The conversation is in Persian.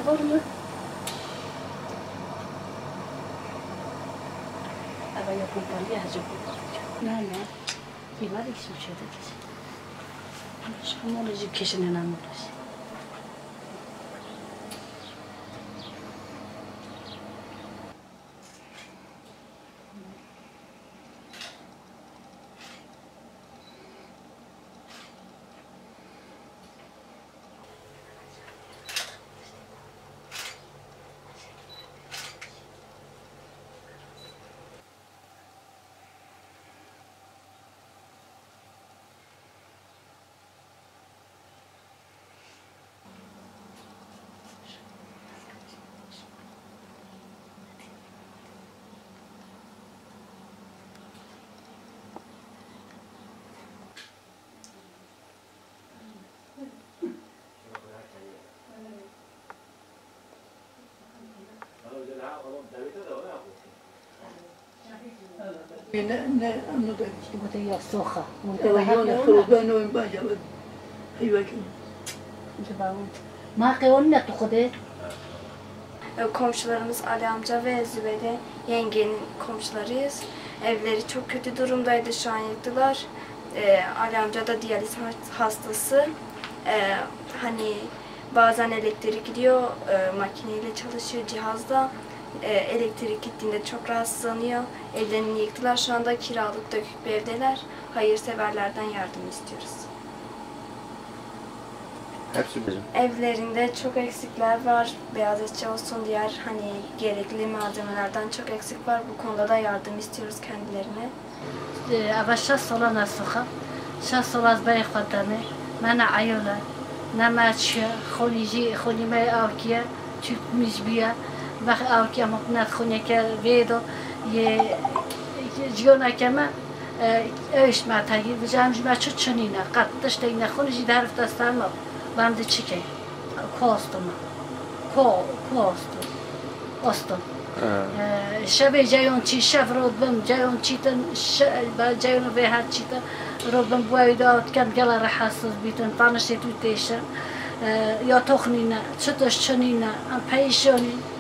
forma. Ela ia acompanhar, já não, e vai isso o cheiro disso. Mas como eles queixam na namorada. Bu da yastığa. Komşularımız Ali amca ve Zübeyde yengenin komşularıyız. Evleri çok kötü durumdaydı, şu an yıktılar. Ali amca da diyaliz hastası. Hani bazen elektrik gidiyor, makineyle çalışıyor cihazda. Elektrik gittiğinde çok rahatsızlanıyor. Evlerini yıktılar. Şu anda kiralık dökük bir evdeler. Hayırseverlerden yardım istiyoruz. Hepsi bizim. Evlerinde çok eksikler var. Beyaz eşya olsun, diğer hani gerekli malzemelerden çok eksik var. Bu konuda da yardım istiyoruz kendilerine. أبى شخص ولا نسخة شخص ولا زباين خدامي منع عيولا نما تشيا خوني جي خوني ما أوكيا تشوف مش بيا بخ أوكيا مقنات خوني كفيدو جيونا كما إيش ما تاجي بجام جمع شو تشنينا قد تشتينا خوني جي دارف تستعمل بامد تشيكي كوستما كوستو أستم شبه جايون چی شب رودبم جايون چیتن جايون به هر چیتا رودبم بویدات کن گلا رحساس بیتن پانشتی تو تیشن یا تخنینا چطور چنینا پیشونی